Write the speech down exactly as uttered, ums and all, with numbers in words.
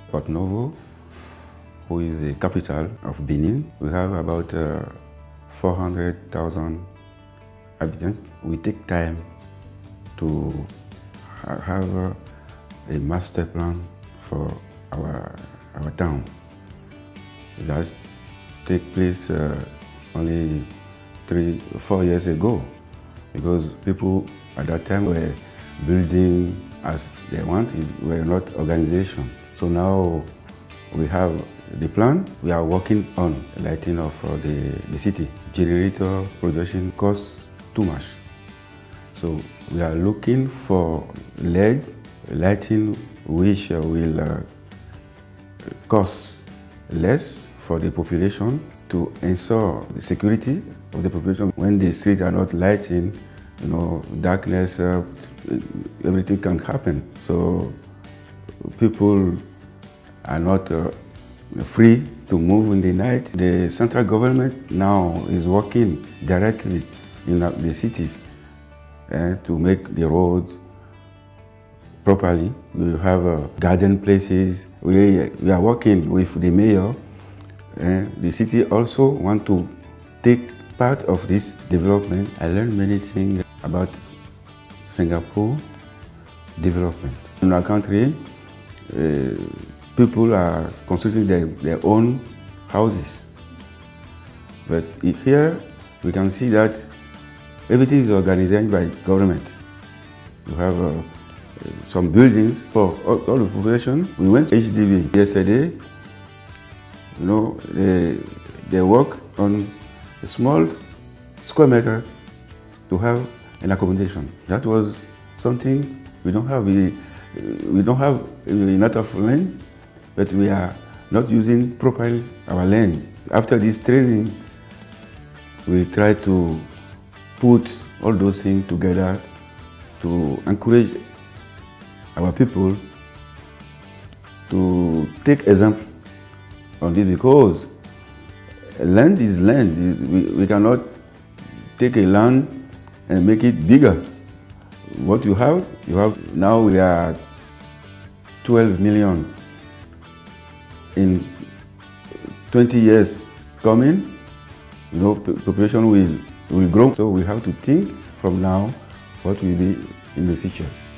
Porto Novo, who is the capital of Benin. We have about uh, four hundred thousand inhabitants. We take time to ha have uh, a master plan for our, our town. That take place uh, only three, four years ago, because people at that time were building as they wanted, were not organization. So now we have the plan. We are working on lighting of uh, the, the city. Generator production costs too much. So we are looking for L E D lighting which uh, will uh, cost less for the population, to ensure the security of the population. When the streets are not lighting, you know, darkness, uh, everything can happen. So people are not uh, free to move in the night. The central government now is working directly in uh, the cities uh, to make the roads properly. We have uh, garden places. We, we are working with the mayor. Uh, the city also want to take part of this development. I learned many things about Singapore development. In our country, uh, people are constructing their, their own houses. But here, we can see that everything is organized by government. You have uh, some buildings for all, all the population. We went to H D B yesterday. You know, they, they work on a small square meter to have an accommodation. That was something we don't have. We, we don't have enough of land, but we are not using properly our land. After this training, we try to put all those things together to encourage our people to take example on this, because land is land. We, we cannot take a land and make it bigger. What you have, you have. Now we are twelve million. In twenty years coming, you know, population will, will grow. So we have to think from now what will be in the future.